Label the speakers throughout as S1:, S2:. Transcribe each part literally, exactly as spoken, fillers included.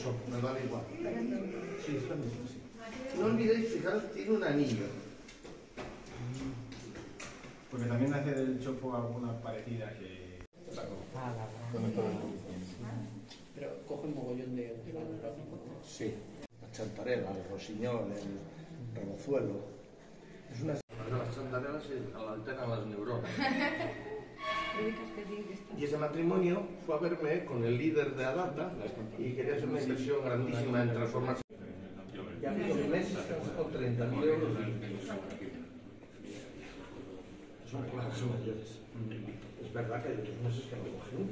S1: chopo, me vale igual. Sí, está mismo, sí. No olvidéis, fijaros, tiene un anillo.
S2: Porque también hace del chopo alguna parecida que...
S3: Ah, la Pero coge un mogollón de...
S1: Sí, la chantarela, el rosiñol, el rebozuelo. Es una... Las chantarelas alteran las neuronas. Y ese matrimonio fue a verme con el líder de Adata y quería hacer una inversión grandísima en transformación. Y ha habido meses que han sacado treinta mil euros limpios. Son clases mayores. Es verdad que hay otros meses que no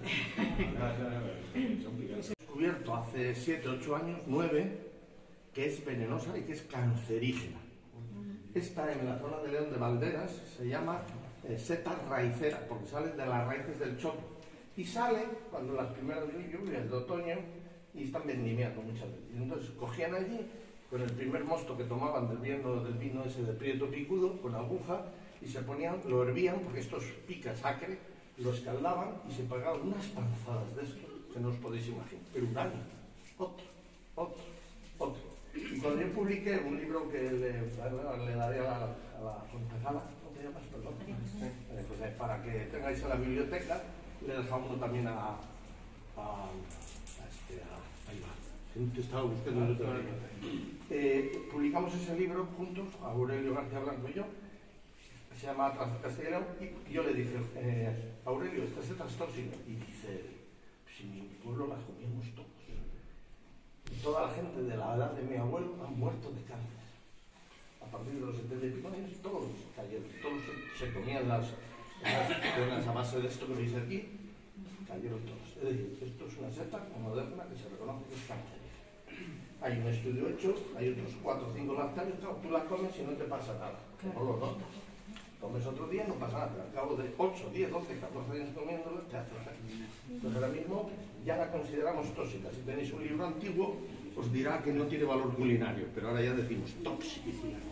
S1: cogen. He descubierto hace siete, ocho años, nueve, que es venenosa y que es cancerígena. Esta en la zona de León de Valderas se llama eh, seta raicera, porque sale de las raíces del chopo. Y sale cuando las primeras lluvias de otoño y están vendimiando muchas veces. Y entonces cogían allí, con el primer mosto que tomaban del vino, del vino ese de prieto picudo, con aguja, y se ponían, lo hervían, porque esto pica sacre, lo escaldaban y se pagaban unas panzadas de esto, que no os podéis imaginar. Pero un año, otro, otro, otro. Y cuando yo publiqué un libro que le, le daré a la, a la concejala, ¿cómo te llamas? Perdón. Eh, pues, eh, para que tengáis en la biblioteca, le dejamos uno también a, a, a, este, a ahí va. Te estaba buscando el otro libro. Eh, publicamos ese libro juntos, Aurelio García Blanco y yo, se llama Trazo Castellano, y yo le dije, eh, Aurelio, esta seta es tóxica. Y dice, si en mi pueblo las comíamos todos. Toda la gente de la edad de mi abuelo han muerto de cáncer. A partir de los setenta y pico años, todos cayeron. Todos se comían las cenas a base de esto que veis aquí, cayeron todos. Es decir, esto es una seta moderna que se reconoce que es cancerígena. Hay un estudio hecho, hay otros cuatro o cinco lactarios, claro, tú la comes y no te pasa nada. No lo notas. Comes otro día, no pasa nada, pero al cabo de ocho, diez, doce, catorce años comiéndolo, te hace efecto. Entonces ahora mismo ya la consideramos tóxica. Si tenéis un libro antiguo, os dirá que no tiene valor culinario, pero ahora ya decimos tóxica.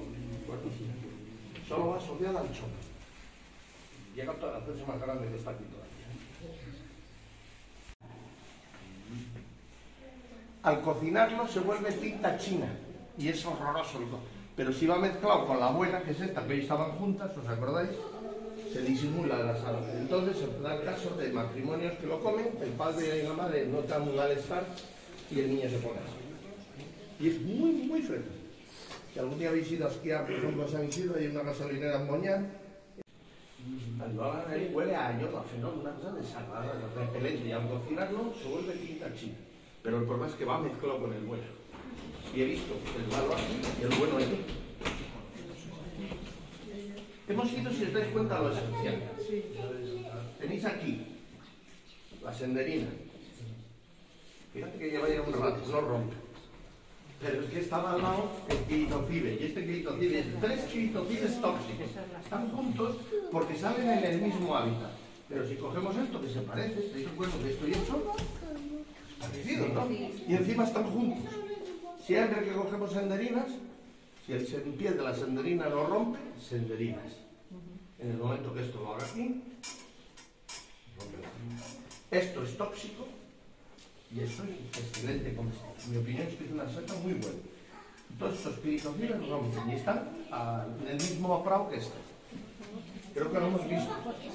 S1: Solo va asociada al chopo. Llega a hacerse más grande que está aquí todavía. Al cocinarlo se vuelve tinta china y es horroroso el coco. Pero si va mezclado con la buena, que es esta, que hoy estaban juntas, ¿os acordáis? Se disimula de la sal. Entonces se da el caso de matrimonios que lo comen, el padre y la madre notan un malestar y el niño se pone así. Y es muy, muy fresco. Si algún día habéis ido a esquiar, por ejemplo, a San Isidro, hay una gasolinera en Moñán, huele a ayodo, a fenol, una cosa desagradable, repelente, y al cocinarlo se vuelve tinta china. Pero el problema es que va mezclado con el bueno. Y he visto el malo aquí y el bueno aquí. Hemos ido, si os dais cuenta, a lo esencial. Tenéis aquí la senderina. Fíjate que lleva ya un rato, no rompe. Pero es que estaba al lado el quilitocibe, y este quilitocibe es tres quilitocibes tóxicos. Están juntos porque salen en el mismo hábitat. Pero si cogemos esto que se parece, ¿te dais cuenta que esto y esto? Es parecido, ¿no? Y encima están juntos. Siempre que cogemos senderinas, si el piel de la senderina lo rompe, senderinas. En el momento que esto lo haga aquí, rompe. Esto es tóxico y eso es excelente comestible. Mi opinión es que es una seta muy buena. Todos estos quilitocides rompen y están a, en el mismo prado que este. Creo que lo hemos visto.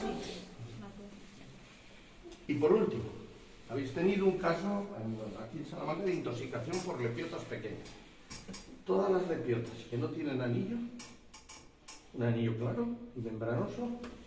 S1: Y por último, habéis tenido un caso aquí en Salamanca de intoxicación por lepiotas pequeñas. Todas las lepiotas que no tienen anillo, un anillo claro y membranoso,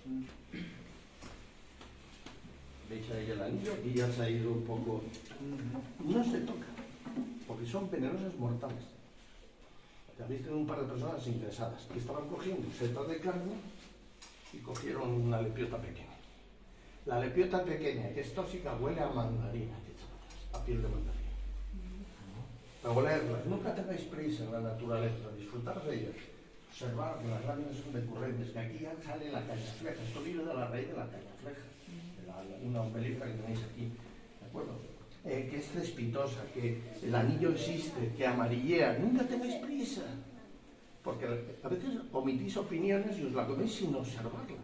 S1: veis ahí el anillo y ya se ha ido un poco, no se toca, porque son venenosas mortales. Habéis tenido un par de personas ingresadas que estaban cogiendo setas de carne y cogieron una lepiota pequeña. La lepiota pequeña, que es tóxica, huele a mandarina, a piel de mandarina. A olerlas. Nunca tengáis prisa en la naturaleza, disfrutar de ellas. Observar que las láminas son decurrentes, que aquí ya sale la cañafleja. Esto viene de la raíz de la cañafleja, de la, una ombelifera que tenéis aquí. ¿De acuerdo? Eh, que es cespitosa, que el anillo existe, que amarillea. Nunca tengáis prisa. Porque a veces omitís opiniones y os la coméis sin observarla.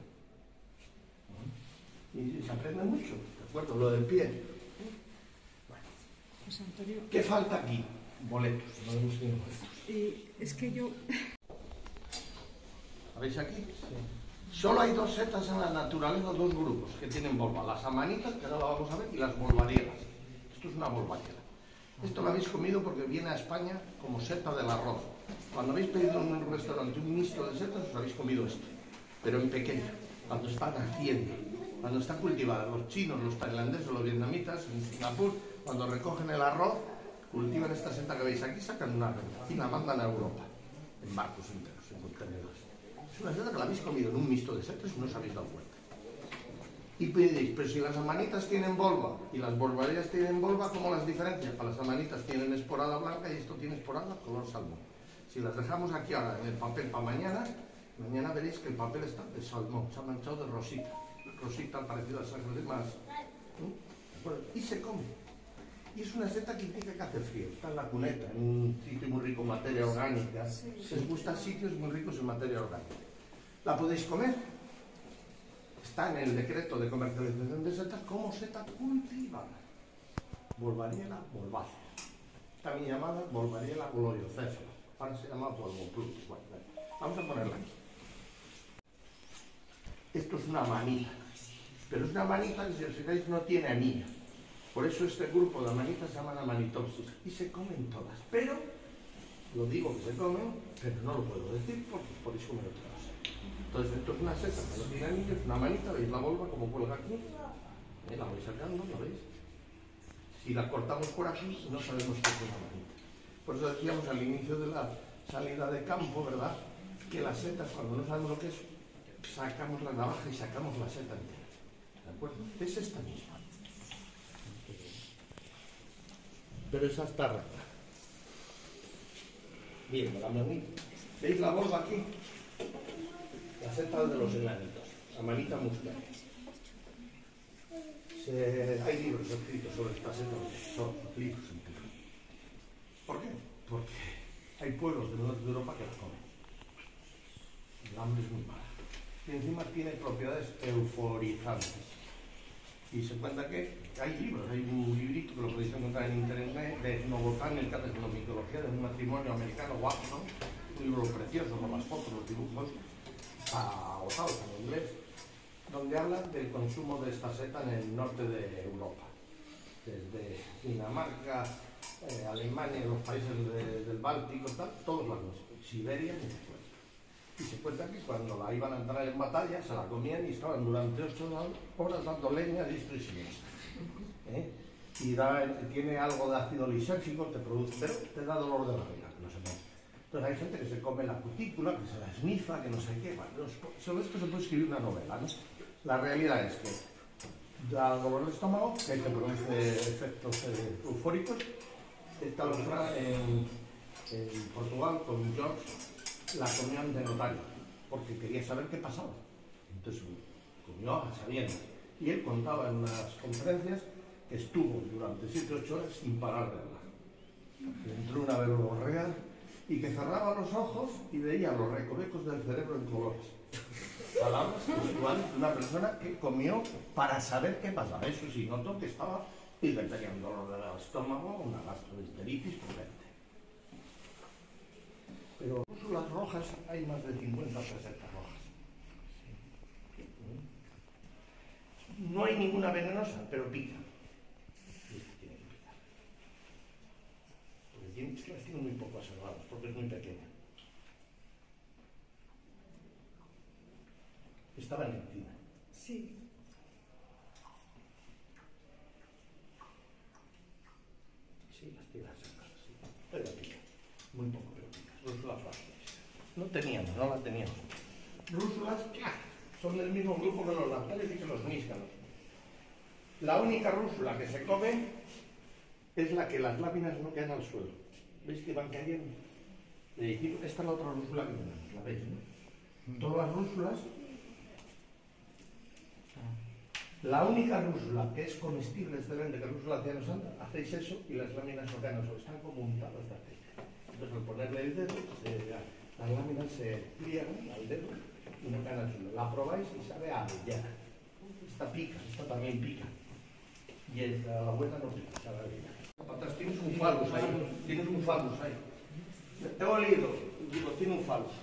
S1: Y se aprende mucho, ¿de acuerdo? Lo del pie. Bueno,
S4: José Antonio.
S1: ¿Qué falta aquí? Boletos. No hemos tenido boletos.
S4: Y es que yo...
S1: ¿Veis aquí? Sí. Solo hay dos setas en la naturaleza, dos grupos que tienen volva. Las amanitas, que ahora la vamos a ver, y las volvariegas. Esto es una volvariega. Esto lo habéis comido porque viene a España como seta del arroz. Cuando habéis pedido en un restaurante un mixto de setas, os habéis comido esto. Pero en pequeño, cuando está naciendo, cuando está cultivada. Los chinos, los tailandeses, los vietnamitas, en Singapur, cuando recogen el arroz, cultivan esta seta que veis aquí, sacan una renta y la mandan a Europa, en barcos enteros, en contenedores. Es una seta que la habéis comido en un mixto de setas y no os habéis dado cuenta. Y pedís, pero si las amanitas tienen volva y las volvarías tienen volva, ¿cómo las diferencias? Para las amanitas tienen esporada blanca y esto tiene esporada color salmón. Si las dejamos aquí ahora en el papel para mañana, mañana veréis que el papel está de salmón, se ha manchado de rosita. Rosita parecida a sangre más. ¿Mm? Y se come. Y es una seta que indica que hace frío. Está en la cuneta, en un sitio muy rico en materia orgánica. Si os gustan sitios muy ricos en materia orgánica. ¿La podéis comer? Está en el decreto de comercialización de setas como seta cultivada. Volvariela volvácea. También llamada Volvariela gloriocéfala. Ahora se llama Volvoplutus. Bueno, vamos a ponerla aquí. Esto es una manita. Pero es una manita que, si os fijáis, no tiene anilla. Por eso este grupo de amanitas se llaman amanitopsis. Y se comen todas. Pero, lo digo que se comen, pero no lo puedo decir porque podéis comer otra cosa. Entonces, esto es una seta que no tiene anillo, es una manita, veis la volva como cuelga aquí, ¿eh? La vais sacando, ¿lo veis? Si la cortamos por aquí, no sabemos qué es una manita. Por eso decíamos al inicio de la salida de campo, ¿verdad? Que las setas, cuando no sabemos lo que es, sacamos la navaja y sacamos la seta entera. ¿De acuerdo? Es esta misma. Pero esa está rara. Bien, la manita. ¿Veis la volva aquí? La seta de los enanitos, la manita muscular. Se, hay libros escritos sobre esta seta, son libros enteros. ¿Por qué? Porque hay pueblos del norte de Europa que la comen. El hambre es muy mala. Y encima tiene propiedades euforizantes. Y se cuenta que hay libros, hay un librito que lo podéis encontrar en internet de etnobotánica, de etnomicología, de un matrimonio americano guapo, ¿no? Un libro precioso con las fotos, los dibujos, agotados en inglés, donde hablan del consumo de esta seta en el norte de Europa, desde Dinamarca, eh, Alemania, los países de, del Báltico, tal, todos la consumen, Siberia y se cuenta. Y se cuenta que cuando la iban a entrar en batalla se la comían y estaban durante ocho horas dando leña, distro y siniestro. ¿Eh? Y da, tiene algo de ácido lisérgico, te produce, pero te da dolor de barriga, que no se come. Entonces hay gente que se come la cutícula, que se la esnifa, que no sé qué. Bueno, sobre esto se puede escribir una novela, ¿no? La realidad es que da dolor de estómago, que te produce efectos eh, eufóricos. Esta otra en, en Portugal, con George, la comían de notario, porque quería saber qué pasaba. Entonces comió a sabiendas. Y él contaba en unas conferencias que estuvo durante siete u ocho horas sin parar de hablar. Le entró una verborrea y que cerraba los ojos y veía los recovecos del cerebro en colores. Palabras textuales de una persona que comió para saber qué pasaba. Eso sí, notó que estaba y que tenía un dolor del estómago, una gastroenteritis potente. Pero las rojas hay más de cincuenta recetas rojas. No hay ninguna venenosa, pero pica. Tiene que picar. Porque tiene, es que las tiene muy poco observadas, porque es muy pequeña. Estaba en encina.
S4: Sí.
S1: Sí, las tiras así. Pero pica. Muy poco, pero pica. Rúsulas fáciles. No teníamos, no las teníamos. Rúsulas, claro, son del mismo grupo que los lactales y que los níscalos. La única rúsula que se come es la que las láminas no caen al suelo. ¿Veis que van cayendo? Esta es la otra rúsula que tenemos, ¿la veis? ¿No? Todas las rúsulas. La única rúsula que es comestible, excelente, que es rúsula cianosanta, hacéis eso y las láminas no caen al suelo, están como untadas de aceite. Entonces al ponerle el dedo, se, las láminas se pliegan al dedo y no caen al suelo. La probáis y sabe a avellana. Esta pica, esta también pica. Y esta, la buena no pica, sabe a avellana. Las patas falus ahí. Tienes un falus ahí. He olido. Digo, tiene un falus.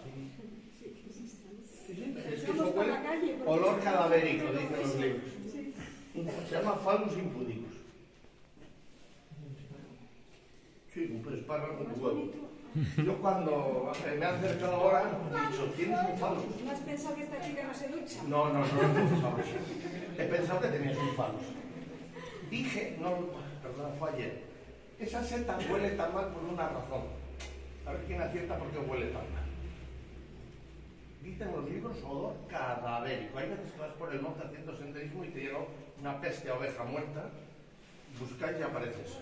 S1: Es que eso huele olor cadavérico, dicen los libros. Se llama falus impudicus. Sí, un espárrago de huevo. Yo cuando me he acercado ahora he dicho, ¿tienes un falus?
S4: ¿No has pensado que esta chica no se ducha?
S1: No, no, no he pensado eso. He pensado que tenías un falus. Dije, no, perdón, fue ayer. Esa seta huele tan mal por una razón. A ver quién acierta por qué huele tan mal. Dicen los libros olor cadavérico. Hay veces que vas por el monte haciendo senderismo y te llega una peste a oveja muerta. Buscáis y aparece eso.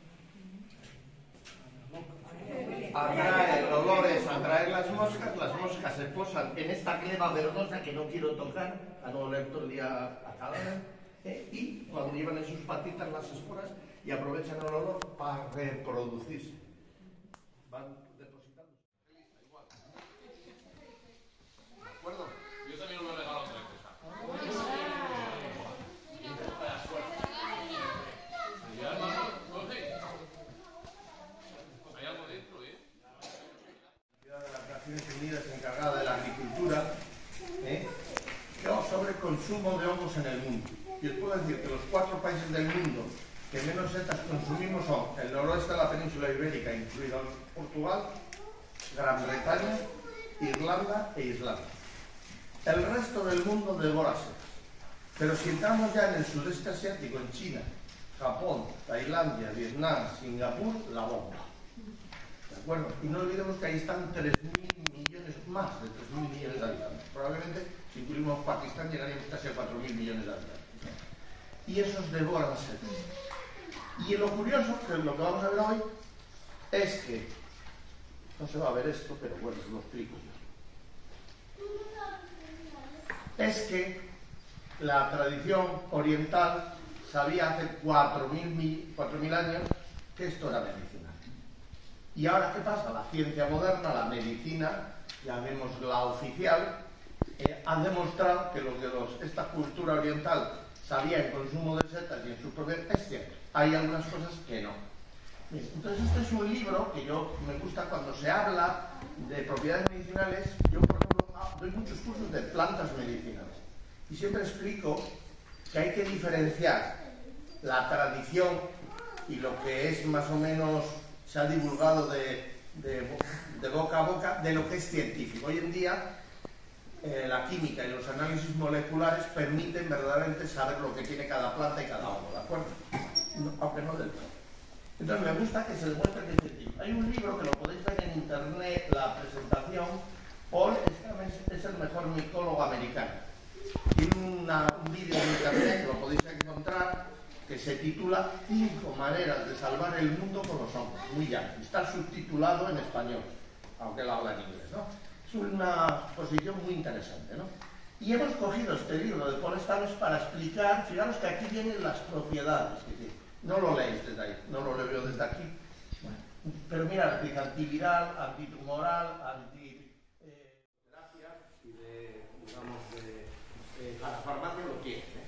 S1: Atrae olores, atraer las moscas, las moscas se posan en esta gleba verdosa que no quiero tocar, a no oler todo el día a cadáver, eh, y cuando llevan en sus patitas las esporas y aprovechan el olor para reproducirse. Van depositando. Igual. ¿De acuerdo?
S5: Yo también me he regalado otra cosa.
S1: Unidas encargada de la agricultura, ¿eh? sobre consumo de hongos en el mundo. Y os puedo decir que los cuatro países del mundo que menos setas consumimos son el noroeste de la península ibérica, incluido Portugal, Gran Bretaña, Irlanda e Islandia. El resto del mundo devora setas. Pero si entramos ya en el sudeste asiático, en China, Japón, Tailandia, Vietnam, Singapur, la bomba. ¿De acuerdo? Y no olvidemos que ahí están tres mil millones, más de tres mil millones de habitantes. Probablemente, si incluimos Pakistán, llegaríamos casi a cuatro mil millones de habitantes. Y esos devoran setas. Y lo curioso, que lo que vamos a ver hoy, es que, no se va a ver esto, pero bueno, lo explico yo. Es que la tradición oriental sabía hace cuatro mil años que esto era medicinal. Y ahora, ¿qué pasa? La ciencia moderna, la medicina, llamémosla oficial, eh, ha demostrado que lo que los, esta cultura oriental sabía en consumo de setas y en su propia... Es cierto, hay algunas cosas que no. Bien, entonces, este es un libro que yo me gusta cuando se habla de propiedades medicinales. Yo, por ejemplo, doy muchos cursos de plantas medicinales. Y siempre explico que hay que diferenciar la tradición y lo que es más o menos... se ha divulgado de, de, de boca a boca de lo que es científico. Hoy en día eh, la química y los análisis moleculares permiten verdaderamente saber lo que tiene cada planta y cada hongo, ¿de acuerdo? No, aunque no del todo. Entonces me gusta que se demuestre que es científico. Hay un libro que lo podéis ver en internet, la presentación. Paul es, es el mejor micólogo americano. Tiene una, un vídeo en internet, lo podéis encontrar, que se titula Cinco maneras de salvar el mundo con los hongos. Muy ya, está subtitulado en español, aunque él habla en inglés, ¿no? Es una posición muy interesante, ¿no? Y hemos cogido este libro de Paul Stamets para explicar, fijaros que aquí vienen las propiedades que tiene. No lo leéis desde ahí, no lo leo desde aquí. Bueno, pero mira, dice antiviral, antitumoral, anti... Eh, terapia y de, digamos, de... Eh, la farmacia lo quiere, ¿eh?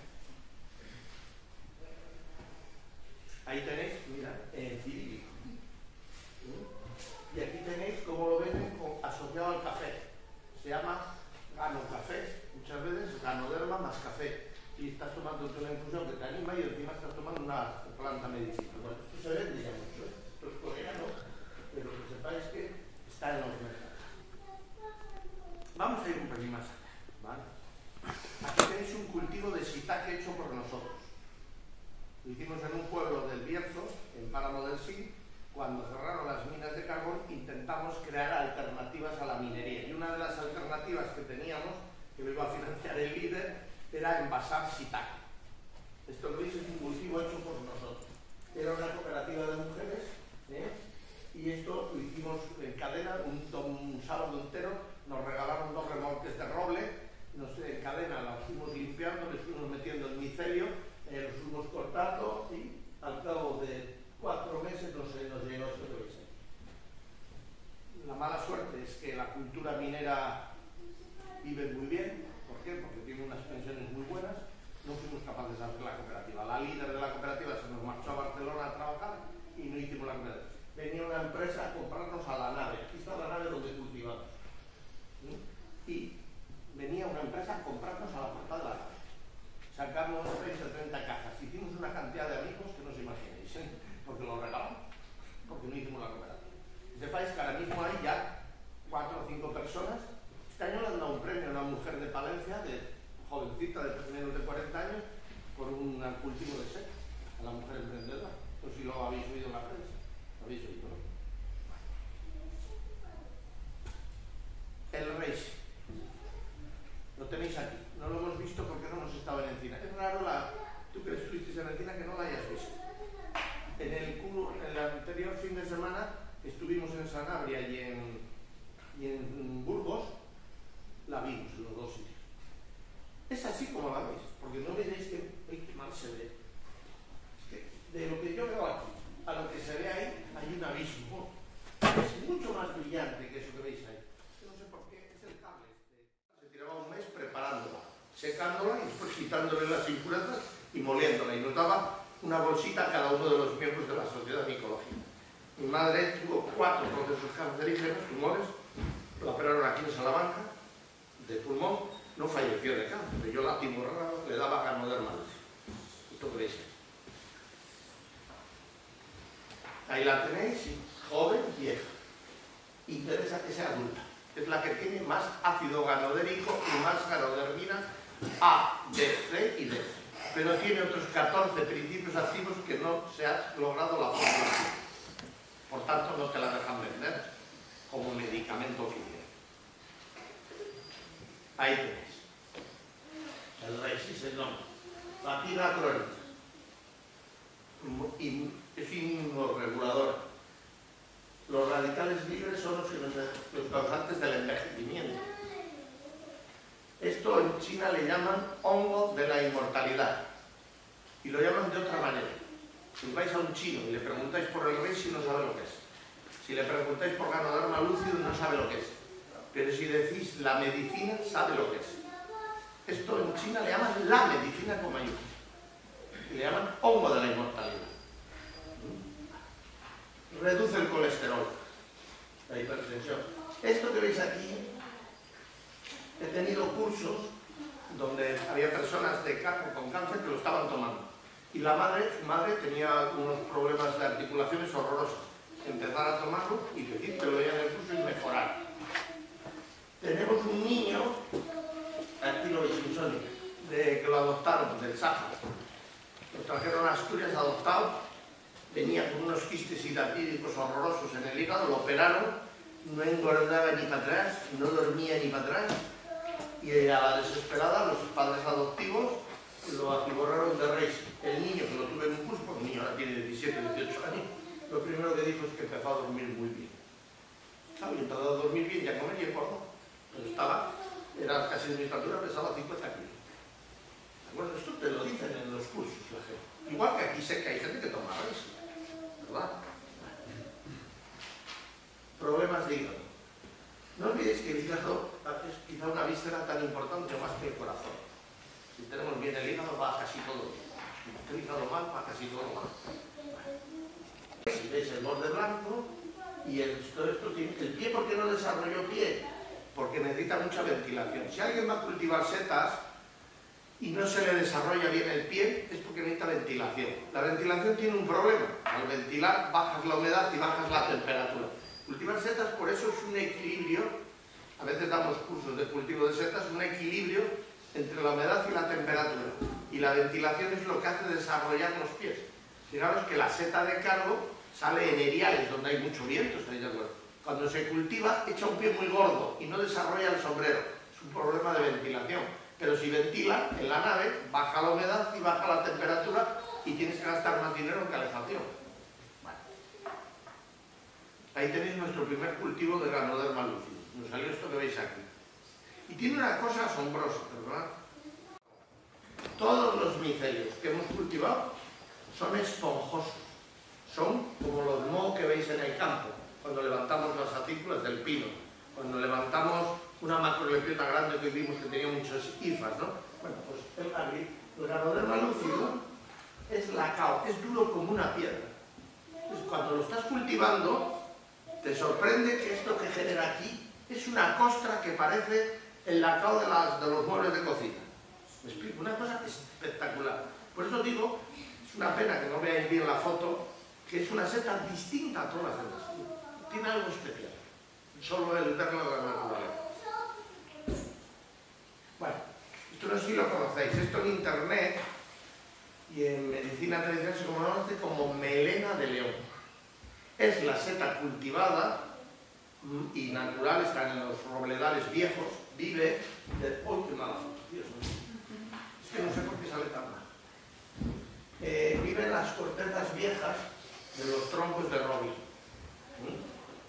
S1: Ahí tenéis, mira, eh, cirílico. ¿Mm? Y aquí tenéis cómo lo venden con, asociado al café. Se llama ganocafé, muchas veces ganoderma más café. Y estás tomando una infusión que te anima y encima estás tomando una planta medicinal. Bueno, esto se vende ya mucho, ¿eh? Esto es coreano, pero que sepáis que está en los mercados. Vamos a ir un pelín más allá, ¿vale? Aquí tenéis un cultivo de shiitake hecho por nosotros. Lo hicimos en un pueblo del Bierzo, en Páramo del Sil. Cuando cerraron las minas de carbón, intentamos crear alternativas a la minería. Y una de las alternativas que teníamos, que lo iba a financiar el líder, era envasar shiitake. Esto lo veis, es un cultivo hecho por nosotros. Era una cooperativa de mujeres, ¿eh? Y esto lo hicimos en cadena, un, un sábado entero. Nos regalaron dos remolques de roble, nos, en cadena las fuimos limpiando, les fuimos metiendo el micelio, eh, los fuimos cortando y al cabo de cuatro meses nos, nos llegó esto que veis. La mala suerte es que la cultura minera vive muy bien. ¿Por qué? Porque tiene unas pensiones muy buenas. No fuimos capaces de hacer la cooperativa. La líder de la cooperativa se nos marchó a Barcelona a trabajar y no hicimos la cooperativa. semana estuvimos en Sanabria y en, y en Burgos, la vimos en los dos sitios. Es así como la veis, porque no veréis que, que mal se ve. Es que de lo que yo veo aquí a lo que se ve ahí hay un abismo. Es mucho más brillante que eso que veis ahí. No sé por qué, es el cable este. Se tiraba un mes preparándola, secándola y después quitándole las impurezas y moliéndola. Y nos daba una bolsita a cada uno de los miembros de la sociedad micológica. Mi madre tuvo cuatro procesos cancerígenos, tumores, la operaron aquí en Salamanca, de pulmón, no falleció de cáncer. Yo la timorraba, le daba ganodermales. Esto que veis ahí. Ahí la tenéis, joven, vieja. Interesa que sea adulta. Es la que tiene más ácido ganodérico y más ganodermina A, D, C y D. Pero tiene otros catorce principios activos que no se ha logrado la formulación. Por tanto, no te la dejan vender como medicamento oficial. Ahí tenéis. El Reisis, el nombre. Fatiga crónica. Y es inmunoregulador. Los radicales libres son los, que nos, los causantes del envejecimiento. Esto en China le llaman hongo de la inmortalidad. Y lo llaman de otra manera. Si vais a un chino y le preguntáis por el Reishi, no sabe lo que es. Si le preguntáis por Ganoderma lucidum, no sabe lo que es. Pero si decís la medicina, sabe lo que es. Esto en China le llaman la medicina con mayúsculas. Y le llaman hongo de la inmortalidad. Reduce el colesterol, la hipertensión. Esto que veis aquí, he tenido cursos donde había personas de cáncer, con cáncer que lo estaban tomando. Y la madre, su madre tenía unos problemas de articulaciones horrorosos. Empezar a tomarlo y decir que lo veían en el curso y mejorar. Tenemos un niño, aquí lo veis, insónico, de que lo adoptaron del Sáhara. Lo trajeron a Asturias adoptado, venía con unos quistes hidratídicos horrorosos en el hígado, lo operaron, no engordaba ni para atrás, no dormía ni para atrás, y a la desesperada los padres adoptivos lo atiborraron de Reis. El niño, que lo tuve en un curso, porque el niño ahora tiene diecisiete, dieciocho años, lo primero que dijo es que empezó a dormir muy bien. Claro, y empezó a dormir bien, ya comer y engordó. Pero estaba, era casi de mi estatura, pesaba cincuenta kilos. Bueno, esto te lo dicen en los cursos la gente. Igual que aquí sé que hay gente que toma Reis, ¿verdad? Problemas de hígado. No olvidéis que el hígado es quizá una víscera tan importante o más que el corazón. Si tenemos bien el hígado, va casi todo bien. Si el hígado mal, va casi todo mal. Si veis el borde blanco y el, todo esto tiene, el pie, ¿por qué no desarrolló pie? Porque necesita mucha ventilación. Si alguien va a cultivar setas y no se le desarrolla bien el pie, es porque necesita ventilación. La ventilación tiene un problema. Al ventilar bajas la humedad y bajas la temperatura. Cultivar setas, por eso es un equilibrio, a veces damos cursos de cultivo de setas, un equilibrio entre la humedad y la temperatura. Y la ventilación es lo que hace desarrollar los pies. Fijaros que la seta de cardo sale en eriales, donde hay mucho viento, ¿estáis de acuerdo? Cuando se cultiva, echa un pie muy gordo y no desarrolla el sombrero. Es un problema de ventilación. Pero si ventila en la nave, baja la humedad y baja la temperatura y tienes que gastar más dinero en calefacción. Bueno. Ahí tenéis nuestro primer cultivo de Ganoderma lucidum. Nos salió esto que veis aquí. Y tiene una cosa asombrosa, ¿verdad? Todos los micelios que hemos cultivado son esponjosos. Son como los mohos que veis en el campo, cuando levantamos las atículas del pino, cuando levantamos una macrolepiota grande que vimos que tenía muchos hifas, ¿no? Bueno, pues el, agri, el Ganoderma lucidum es lacao, es duro como una piedra. Entonces, cuando lo estás cultivando, te sorprende que esto que genera aquí es una costra que parece el lacao de, las, de los muebles de cocina. ¿Me explico? Una cosa espectacular. Por eso digo, es una pena que no veáis bien la foto, que es una seta distinta a todas las demás. Tiene algo especial. Solo el verlo de la naturaleza. Bueno, esto no sé si lo conocéis. Esto en internet y en medicina tradicional se conoce como melena de león. Es la seta cultivada y natural, está en los robledales viejos, vive de... ¡Uy, qué mala foto! Dios mío. Es que no sé por qué sale tan mal. Eh, vive en las cortezas viejas de los troncos de roble.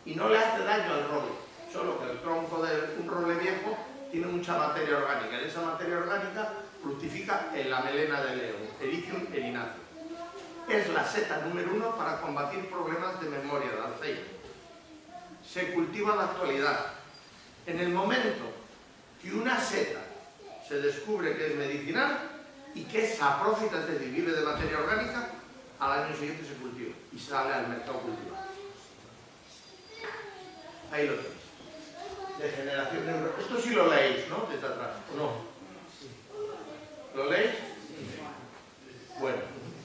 S1: y no le hace daño al roble, solo que el tronco de un roble viejo tiene mucha materia orgánica, y esa materia orgánica fructifica en la melena de león, Ericium erinaceo. Es la seta número uno para combatir problemas de memoria, de Alzheimer. Se cultiva en la actualidad. En el momento que una seta se descubre que es medicinal y que es saprófita, es decir, vive de materia orgánica, al año siguiente se cultiva y sale al mercado cultivado. Ahí lo tenéis. Degeneración neuro... Esto sí lo leéis, ¿no? Desde atrás, ¿o no? ¿Lo leéis? Bueno.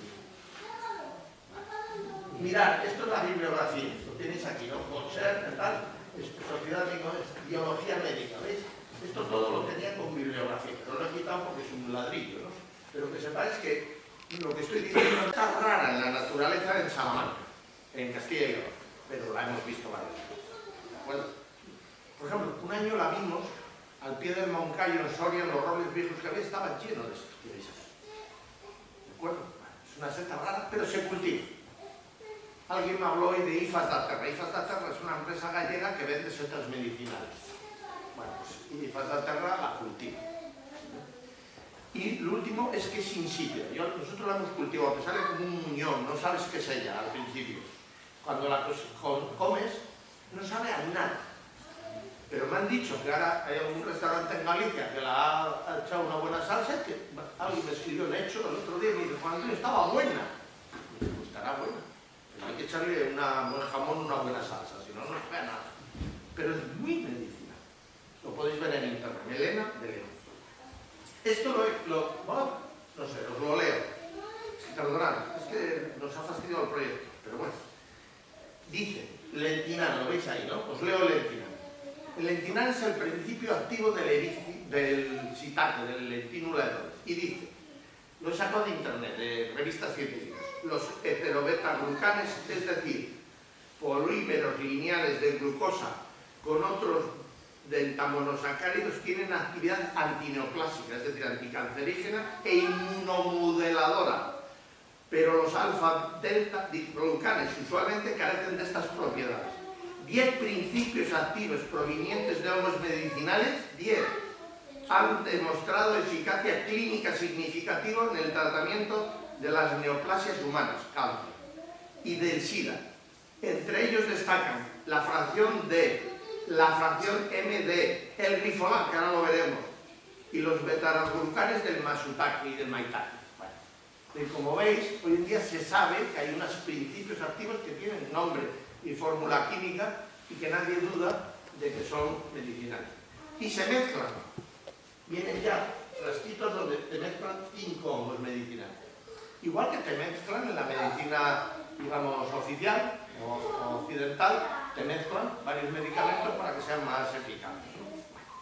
S1: Mirad, esto es la bibliografía. Lo tenéis aquí, ¿no? Conser, tal, Sociedad de Biología Médica, ¿veis? Esto todo lo tenía con bibliografía. No lo he quitado porque es un ladrillo, ¿no? Pero que sepáis que lo que estoy diciendo está rara en la naturaleza en Salamanca, en Castilla y León, pero la hemos visto varias veces. ¿De acuerdo? Por ejemplo, un año la vimos al pie del Moncayo en Soria, en los robles viejos que había, estaban llenos de esto. ¿De acuerdo? Es una seta rara, pero se cultiva. Alguien me habló hoy de Ifas da Terra. Ifas da Terra es una empresa gallega que vende setas medicinales. Bueno, pues Ifas da Terra la cultiva. Y lo último es que es insípida. Yo, nosotros la hemos cultivado, que sale como un muñón, no sabes qué es ella al principio. Cuando la comes, no sabe a nada. Pero me han dicho que ahora hay algún restaurante en Galicia que la ha echado una buena salsa, que alguien me escribió en hecho el otro día y me dice, Juan Antonio, estaba buena. Y me dice, pues estará buena. Pero hay que echarle una, un jamón, una buena salsa, si no, no se ve nada. Pero es muy medicinal. Lo podéis ver en internet. Melena de león. Esto lo, lo bueno, no sé, os lo leo. Es que perdonad, es que nos ha fastidiado el proyecto, pero bueno. Dice, lentinal, lo veis ahí, ¿no? Os leo lentinal. El lentinal es el principio activo del, del shiitake, del lentinula edor. Y dice, lo saco de internet, de revistas científicas, los heterobeta-glucanes, es decir, polímeros lineales de glucosa con otros deltamonosacáridos, tienen actividad antineoplásica, es decir, anticancerígena e inmunomoduladora. Pero los alfa-delta-glucanes usualmente carecen de estas propiedades. diez principios activos provenientes de hongos medicinales, diez, han demostrado eficacia clínica significativa en el tratamiento de las neoplasias humanas, cáncer, y del SIDA. Entre ellos destacan la fracción D, la fracción M D, el rifolán, que ahora lo veremos, y los beta-glucanes del masutake y del maitake. Bueno, y como veis, hoy en día se sabe que hay unos principios activos que tienen nombre y fórmula química y que nadie duda de que son medicinales. Y se mezclan. Vienen ya frasquitos donde te mezclan cinco hongos medicinales. Igual que te mezclan en la medicina, digamos, oficial o, o occidental, te mezclan varios medicamentos para que sean más eficaces, ¿no?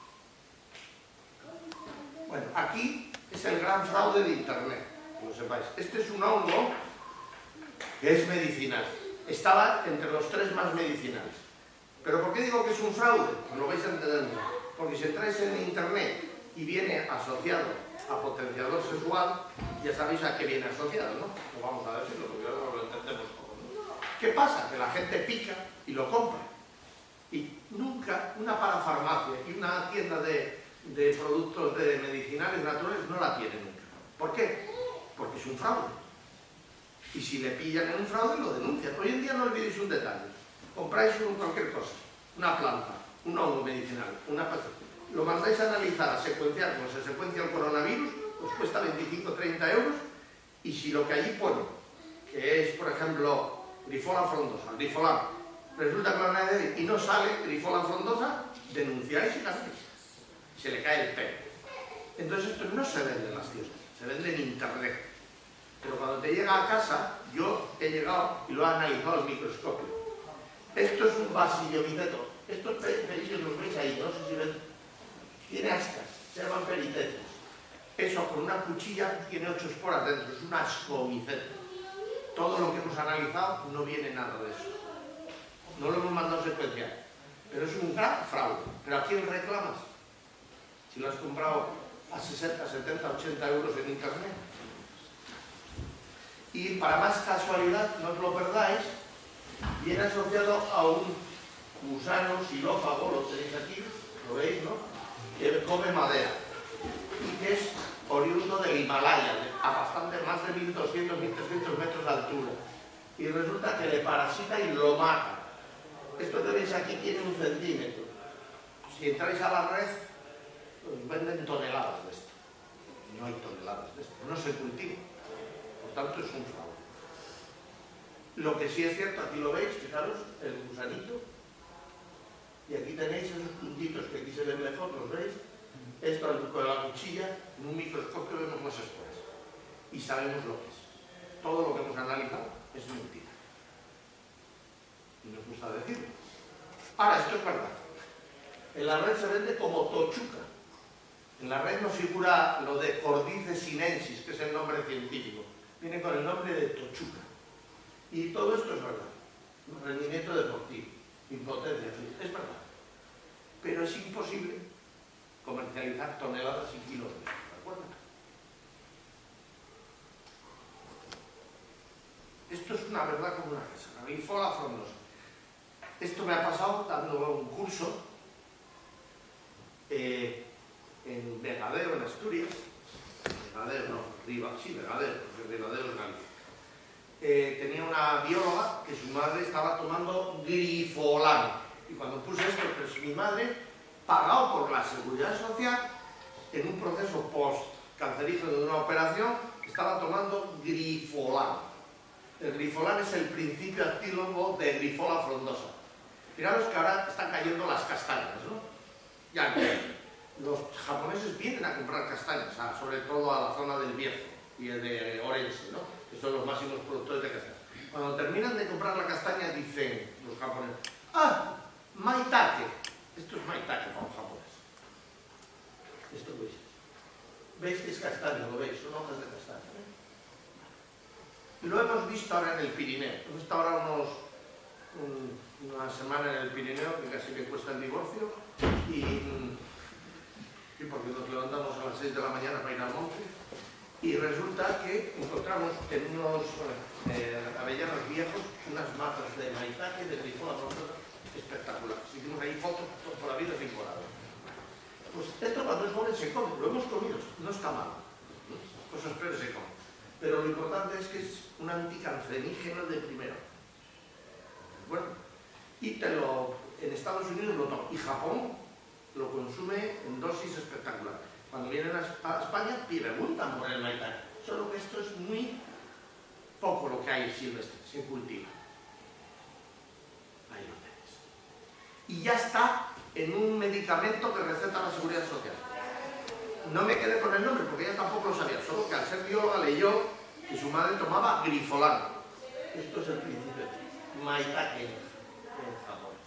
S1: Bueno, aquí es el gran fraude de Internet, que lo sepáis. Este es un hongo que es medicinal. Estaba entre los tres más medicinales. ¿Pero por qué digo que es un fraude? Pues lo vais a entender mucho. Porque si entráis en Internet y viene asociado a potenciador sexual, ya sabéis a qué viene asociado, ¿no? Pues vamos a decirlo, porque ahora lo entendemos todo, ¿no? ¿Qué pasa? Que la gente pica y lo compra. Y nunca una parafarmacia y una tienda de, de productos de medicinales naturales no la tiene nunca. ¿Por qué? Porque es un fraude. Y si le pillan en un fraude, lo denuncian. Hoy en día no olvidéis un detalle. Compráis cualquier cosa, una planta, un hongo medicinal, una patata, lo mandáis a analizar, a secuenciar, como se secuencia el coronavirus, os cuesta veinticinco a treinta euros, y si lo que allí pone, que es, por ejemplo, Grifola frondosa, Grifola, resulta que lo análisis y no sale Grifola frondosa, denunciáis y ganáis. Se le cae el pelo. Entonces esto no se vende en las tiendas, se vende en Internet. Pero cuando te llega a casa, yo he llegado y lo he analizado al microscopio. Esto es un basiliomiceto. Estos pelillos los veis ahí, no sé si ven. Tiene ascas, se llaman periteces. Eso con una cuchilla tiene ocho esporas dentro, es un ascomiceto. Todo lo que hemos analizado no viene nada de eso. No lo hemos mandado a secuenciar. Pero es un gran fraude. ¿Pero a quién reclamas? Si lo has comprado a sesenta, setenta, ochenta euros en Internet. Y para más casualidad, no os lo perdáis, viene asociado a un gusano xilófago, lo tenéis aquí, lo veis, ¿no? Que come madera y que es oriundo del Himalaya, a bastante más de mil doscientos a mil trescientos metros de altura. Y resulta que le parasita y lo mata. Esto que veis aquí tiene un centímetro. Si entráis a la red, pues venden toneladas de esto. No hay toneladas de esto, no se cultiva. Por tanto, es un fraude. Lo que sí es cierto, aquí lo veis, fijaros, el gusanito. Y aquí tenéis esos puntitos que aquí se ven mejor, ¿los veis? Esto con la cuchilla, en un microscopio vemos las esporas. Y sabemos lo que es. Todo lo que hemos analizado es mentira. Y nos gusta decirlo. Ahora, esto es verdad. En la red se vende como tochuca. En la red nos figura lo de Cordyceps sinensis, que es el nombre científico. Viene con el nombre de tochuca. Y todo esto es verdad. Rendimiento deportivo, impotencia, es verdad. Pero es imposible comercializar toneladas y kilos de esto, ¿de acuerdo? Esto es una verdad como una casa, la grifola frondosa. Esto me ha pasado dando un curso eh, en Vegadeo, en Asturias. Vegadeo, no, Riva, sí, Vegadeo, porque Vegadeo es Galicia. Eh, tenía una bióloga que su madre estaba tomando grifolán. Y cuando puse esto, pues mi madre, pagado por la Seguridad Social, en un proceso post-cancerígeno de una operación, estaba tomando grifolán. El grifolán es el principio activo de Grifola frondosa. Fijaros que ahora están cayendo las castañas, ¿no? Ya los japoneses vienen a comprar castañas, sobre todo a la zona del Bierzo y de Orense, ¿no? Que son los máximos productores de castañas. Cuando terminan de comprar la castaña, dicen los japoneses: ¡ah! Maitake. Esto es maitake para los japoneses. Esto veis. ¿Veis que es castaña? ¿Lo veis? Son hojas de castaña. ¿eh? Lo hemos visto ahora en el Pirineo. Hemos estado ahora unos, un, una semana en el Pirineo, que casi me cuesta el divorcio, y, y porque nos levantamos a las seis de la mañana para ir al monte, y resulta que encontramos en unos eh, avellanos viejos unas matas de maitake, de grifola frondosa, espectaculares. Hicimos ahí fotos por la vida sin colado. Pues esto cuando es joven se come, lo hemos comido, no está mal. Cosas peores se comen. Pero lo importante es que es un anticancerígeno de primera. Bueno, y te lo, en Estados Unidos lo toma, y Japón lo consume en dosis espectaculares. Cuando vienen a España preguntan por el maitake, solo que esto es muy poco lo que hay silvestre, se cultiva. Ahí lo tenéis. Y ya está en un medicamento que receta la Seguridad Social. No me quedé con el nombre porque ella tampoco lo sabía, solo que al ser bióloga leyó que su madre tomaba grifolán. Esto es el principio. Maitake en japonés.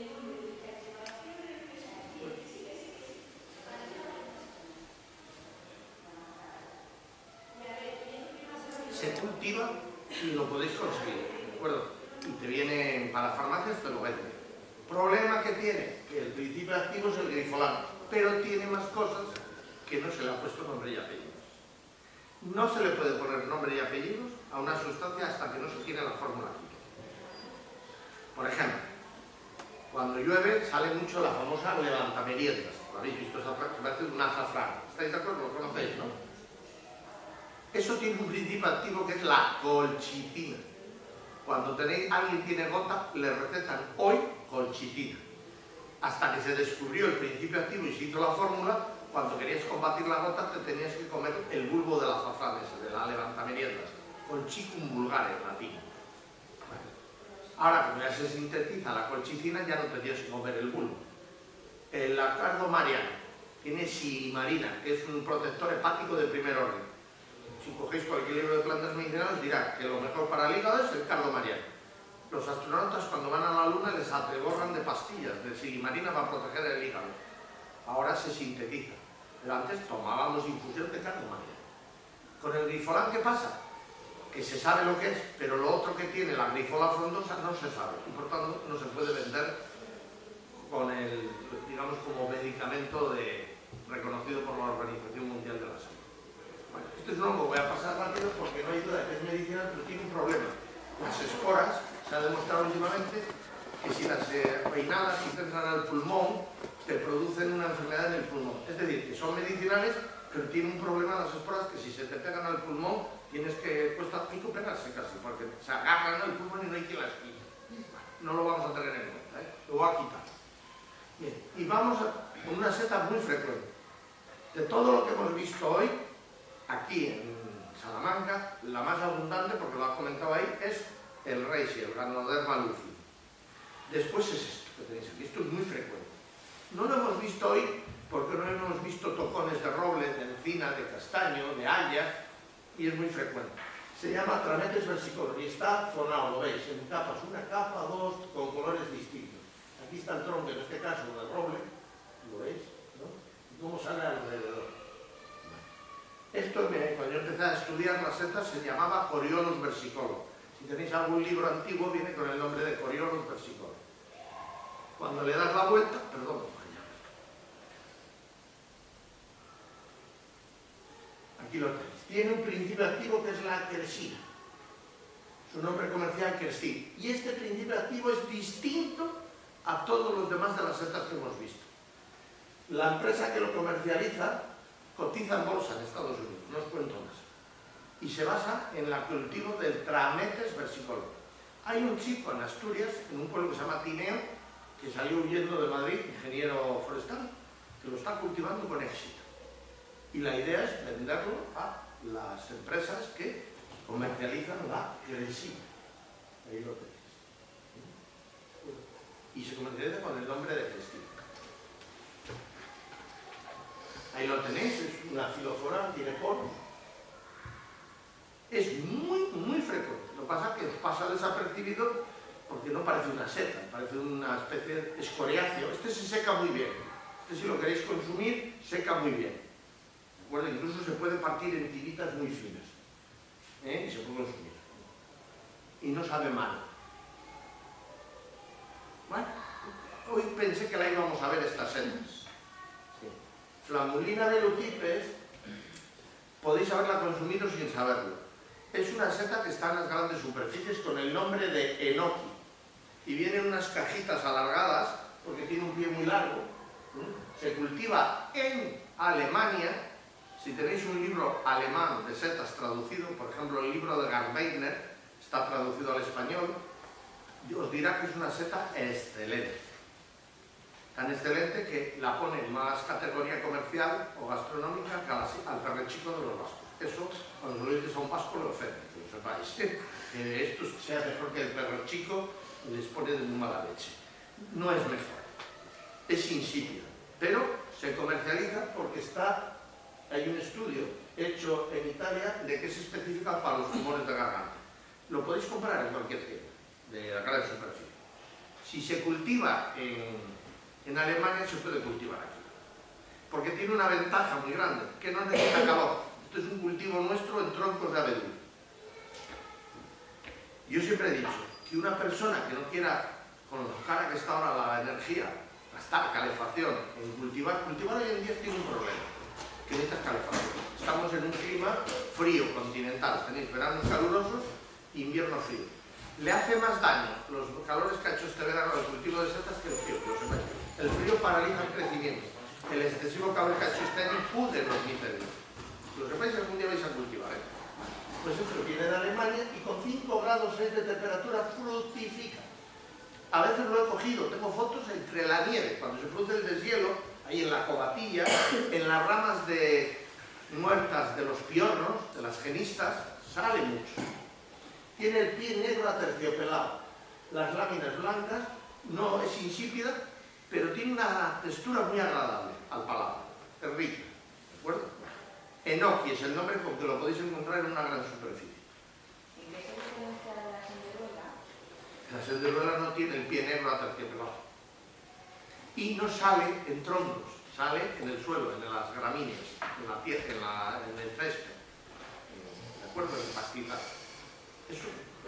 S1: Se cultiva y lo podéis conseguir, ¿de acuerdo? Y te viene para farmacias, te lo venden. Problema que tiene, que el principio activo es el grifolán, pero tiene más cosas que no se le ha puesto nombre y apellidos. No se le puede poner nombre y apellidos a una sustancia hasta que no se tiene la fórmula química. Por ejemplo, cuando llueve sale mucho la famosa levantameriendas. ¿Lo habéis visto? Esa parte de un azafrán. ¿Estáis de acuerdo? Lo conocéis, ¿no? Eso tiene un principio activo que es la colchicina. Cuando tenéis, alguien tiene gota, le recetan hoy colchicina. Hasta que se descubrió el principio activo y se hizo la fórmula, cuando querías combatir la gota te tenías que comer el bulbo del azafrán ese, de la levantameriendas, colchicum vulgare en latín. Ahora, como ya se sintetiza la colchicina, ya no tendrías que comer el bulbo. El cardo mariano tiene silimarina, que es un protector hepático de primer orden. Si cogéis cualquier libro de plantas medicinales dirá que lo mejor para el hígado es el cardo mariano. Los astronautas cuando van a la luna les atreborran de pastillas de silimarina para proteger el hígado. Ahora se sintetiza. Pero antes tomábamos infusión de cardo mariano. Con el grifolán, ¿qué pasa? Que se sabe lo que es, pero lo otro que tiene la grifola frondosa no se sabe. Y por tanto no se puede vender con el, digamos, como medicamento de, reconocido por la Organización Mundial de la Salud. Bueno, este es un hongo, voy a pasar rápido porque no hay duda que es medicinal, pero tiene un problema. Las esporas, se ha demostrado últimamente que si si las eh, reinadas si entran al pulmón, te producen una enfermedad en el pulmón. Es decir, que son medicinales, pero tienen un problema las esporas que si se te pegan al pulmón, tienes que, cuesta pico pegarse casi, porque se agarran al pulmón y no hay quien las quite. No lo vamos a tener en cuenta, ¿eh? Lo voy a quitar. Bien, y vamos a una seta muy frecuente. De todo lo que hemos visto hoy, aquí en Salamanca, la más abundante, porque lo has comentado ahí, es el reishi, el Ganoderma lucidum. Después es esto que tenéis aquí, esto es muy frecuente. No lo hemos visto hoy porque no hemos visto tocones de roble, de encina, de castaño, de haya, y es muy frecuente. Se llama Trametes versicolor y está zonado, lo veis, en capas, una capa, dos, con colores distintos. Aquí está el tronco, en este caso, del roble, lo veis, ¿no? Y cómo sale alrededor. Esto, cuando yo empecé a estudiar las setas, se llamaba Coriolus versicolor. Si tenéis algún libro antiguo, viene con el nombre de Coriolus versicolor. Cuando le das la vuelta, perdón, aquí lo tenéis. Tiene un principio activo que es la quercina. Su nombre comercial, quercina. Y este principio activo es distinto a todos los demás de las setas que hemos visto. La empresa que lo comercializa cotiza en bolsa en Estados Unidos, no os cuento más. Y se basa en el cultivo del Trametes versicolor. Hay un chico en Asturias, en un pueblo que se llama Tineo, que salió huyendo de Madrid, ingeniero forestal, que lo está cultivando con éxito. Y la idea es venderlo a las empresas que comercializan la quercina. Ahí lo tenéis. Y se comercializa con el nombre de quercina. Ahí lo tenéis, es una filofora, tiene poros. Es muy, muy frecuente. Lo que pasa es que os pasa desapercibido porque no parece una seta, parece una especie de escoriáceo. Este se seca muy bien. Este, si lo queréis consumir, seca muy bien. ¿De acuerdo? Incluso se puede partir en tiritas muy finas. ¿Eh? Y se puede consumir. Y no sabe mal. Bueno, hoy pensé que la íbamos a ver estas setas. Flamulina de Lutipes, podéis haberla consumido sin saberlo. Es una seta que está en las grandes superficies con el nombre de enoki. Y vienen unas cajitas alargadas, porque tiene un pie muy largo. Se cultiva en Alemania. Si tenéis un libro alemán de setas traducido, por ejemplo el libro de Garbeiner, está traducido al español, os dirá que es una seta excelente. Tan excelente que la pone en más categoría comercial o gastronómica que al perrechico de los vascos. Eso, cuando lo dices a un vasco, le ofende, que lo sepáis. Que esto sea mejor que el perrechico, les pone de muy mala leche. No es mejor. Es insípida. Pero se comercializa porque está, hay un estudio hecho en Italia de que es específica para los tumores de garganta. Lo podéis comprar en cualquier tienda de la gran superficie. Si se cultiva en... En Alemania se puede cultivar aquí, porque tiene una ventaja muy grande, que no necesita calor. Esto es un cultivo nuestro en troncos de abedul. Yo siempre he dicho que una persona que no quiera, con lo cara que está ahora la energía, gastar calefacción en cultivar, cultivar hoy en día tiene un problema, que necesita calefacción. Estamos en un clima frío, continental, tenéis veranos calurosos e invierno frío. Le hace más daño los calores que ha hecho este verano el cultivo de setas que el frío, que lo sepáis. El frío paraliza el crecimiento. El excesivo calor que ha hecho este año pude los níferos. Lo sepáis, algún día vais a cultivar, ¿eh? Pues esto viene de Alemania y con cinco grados seis de temperatura fructifica. A veces lo he cogido, tengo fotos entre la nieve, cuando se produce el deshielo, ahí en la cobatilla, en las ramas de muertas de los piornos, de las genistas, sale mucho. Tiene el pie negro aterciopelado, las láminas blancas, no es insípida, pero tiene una textura muy agradable al paladar, es rica, ¿de acuerdo? Enoki es el nombre con que lo podéis encontrar en una gran superficie.
S4: ¿Y qué se diferencia de la senderuela?
S1: La senderuela no tiene el pie negro aterciopelado. Y no sale en troncos, sale en el suelo, en las gramíneas, en la tierra, en, la, en el césped, ¿de acuerdo? En el pastizal. Eso.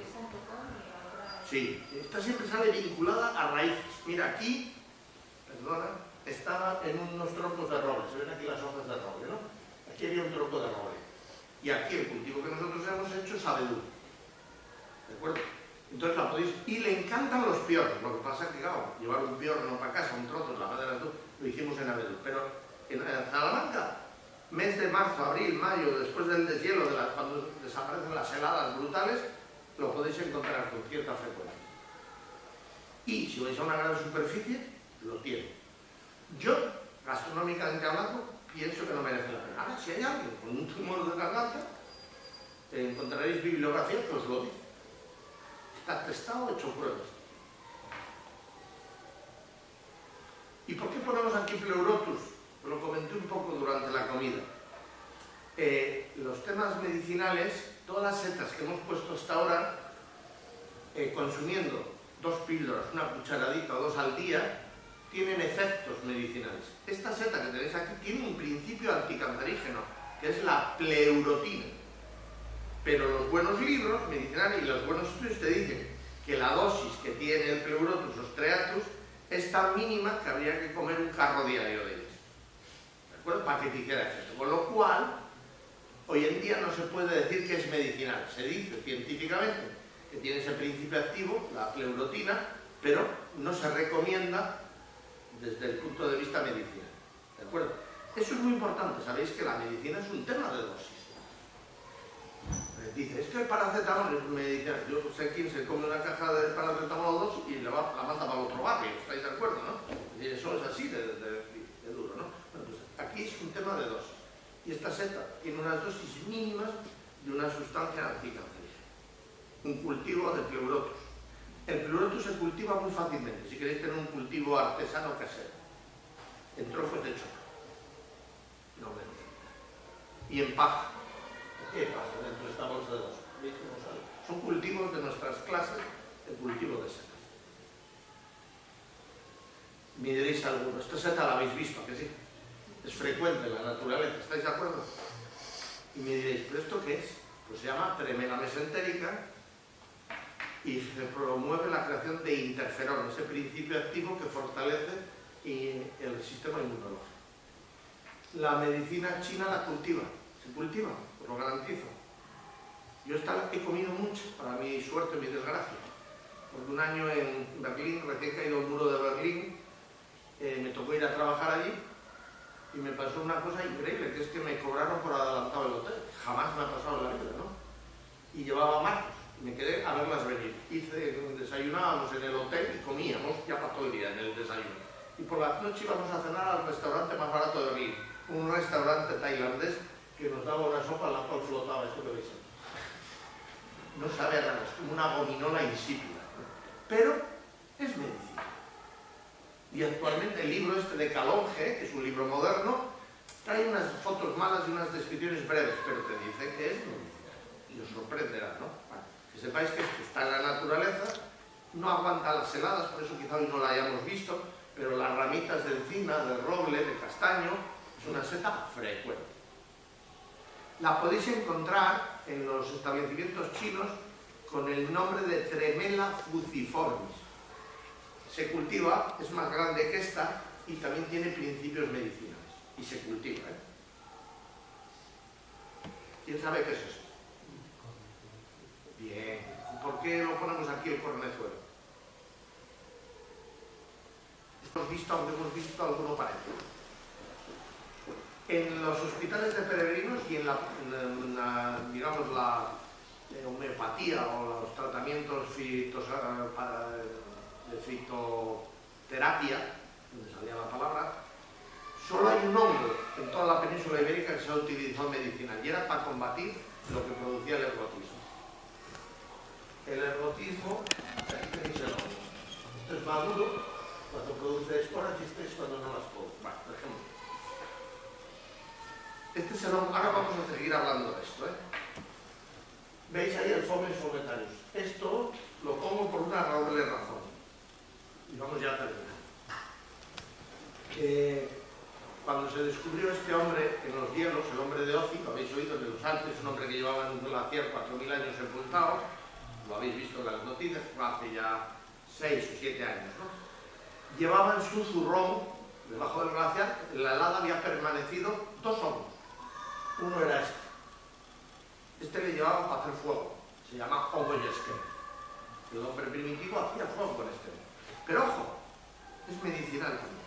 S1: Sí, esta siempre sale vinculada a raíces. Mira, aquí, perdona, estaba en unos troncos de roble. Se ven aquí las hojas de roble, ¿no? Aquí había un tronco de roble. Y aquí el cultivo que nosotros hemos hecho es abedul. ¿De acuerdo? Entonces la podéis... Y le encantan los piornos. Lo que pasa es que, claro, llevar un piorno para casa, un trozo, la madera tú, lo hicimos en Abedul. Pero en, en Salamanca, mes de marzo, abril, mayo, después del deshielo, de la, cuando desaparecen las heladas brutales, lo podéis encontrar con cierta frecuencia. Y si vais a una gran superficie, lo tiene. Yo, gastronómicamente hablando, pienso que no merece la pena. Ahora, si hay alguien con un tumor de garganta, eh, encontraréis bibliografía que os lo dice. Está testado, hecho pruebas. ¿Y por qué ponemos aquí Pleurotus? Lo comenté un poco durante la comida. Eh, los temas medicinales, todas las setas que hemos puesto hasta ahora, eh, consumiendo dos píldoras, una cucharadita o dos al día, tienen efectos medicinales. Esta seta que tenéis aquí tiene un principio anticancerígeno, que es la pleurotina. Pero los buenos libros medicinales y los buenos estudios te dicen que la dosis que tiene el Pleurotus o Striatus es tan mínima que habría que comer un carro diario de ellos, ¿de acuerdo? Para que te hiciera efecto. Con lo cual, hoy en día no se puede decir que es medicinal. Se dice científicamente que tiene ese principio activo, la pleurotina, pero no se recomienda desde el punto de vista medicinal, ¿de acuerdo? Eso es muy importante. Sabéis que la medicina es un tema de dosis. Dice, es que el paracetamol es medicinal. Yo sé quién se come una caja de paracetamol o dos y la, va, la manda para el otro barrio. ¿Estáis de acuerdo, no? Y eso es así de, de, de duro, ¿no? Bueno, pues aquí es un tema de dosis. Y esta seta tiene unas dosis mínimas de una sustancia anticancerígena. Un cultivo de Pleurotus. El Pleurotus se cultiva muy fácilmente. Si queréis tener un cultivo artesano casero, en trozos de choca, no menos. Y en paja. ¿Qué pasa dentro de esta bolsa de dos? ¿Veis cómo sale? Son cultivos de nuestras clases de cultivo de setas. Me diréis alguno, esta seta la habéis visto, ¿a que sí? Es frecuente en la naturaleza, ¿estáis de acuerdo? Y me diréis, ¿pero esto qué es? Pues se llama tremela mesentérica y se promueve la creación de interferón, ese principio activo que fortalece el sistema inmunológico. La medicina china la cultiva, se cultiva. Lo garantizo. Yo esta he comido mucho, para mi suerte, mi desgracia. Porque un año en Berlín, recién caído el muro de Berlín, eh, me tocó ir a trabajar allí y me pasó una cosa increíble, que es que me cobraron por adelantado el hotel. Jamás me ha pasado en la vida, ¿no? Y llevaba marcos, me quedé a verlas venir. Hice, desayunábamos en el hotel y comíamos ya para todo el día en el desayuno. Y por la noche íbamos a cenar al restaurante más barato de Berlín, un restaurante tailandés que nos daba una sopa en la cual flotaba esto que veis. No sabe a nada, es como una gominola insípida, pero es medicina. Y actualmente el libro este de Calonge, que es un libro moderno, trae unas fotos malas y unas descripciones breves, pero te dice que es medicina. Y os sorprenderá, ¿no? Bueno, que sepáis que esto está en la naturaleza, no aguanta las heladas, por eso quizá hoy no la hayamos visto, pero las ramitas de encina, de roble, de castaño, es una seta frecuente. La podéis encontrar en los establecimientos chinos con el nombre de Tremela fuciformis. Se cultiva, es más grande que esta y también tiene principios medicinales. Y se cultiva, ¿eh? ¿Quién sabe qué es esto? Bien. ¿Por qué lo ponemos aquí el cornezuelo? Hemos visto, aunque hemos visto alguno parecido. En los hospitales de peregrinos y en la, en la digamos, la homeopatía o los tratamientos fitos, de fitoterapia, donde salía la palabra, solo hay un hongo en toda la península ibérica que se ha utilizado medicinal y era para combatir lo que producía el ergotismo. El ergotismo, aquí tenéis el hongo. Esto es maduro cuando produce esporas y este es cuando no las produce. Bueno, por ejemplo. Este es el hongo. Ahora vamos a seguir hablando de esto, ¿eh? Veis ahí el Fomes fometarius. Esto lo pongo por una doble razón. Y vamos ya a terminar. Eh, cuando se descubrió este hombre en los hielos, el hombre de Ozi, lo habéis oído en los Alpes, un hombre que llevaba en un glaciar cuatro mil años sepultado, lo habéis visto en las noticias, hace ya seis o siete años, ¿no? Llevaba en su zurrón, debajo del glaciar, en la helada había permanecido dos hongos. Uno era este. Este le llevaba para hacer fuego. Se llama hongo yesquero. El hombre primitivo hacía fuego con este hongo. Pero ojo, es medicinal también.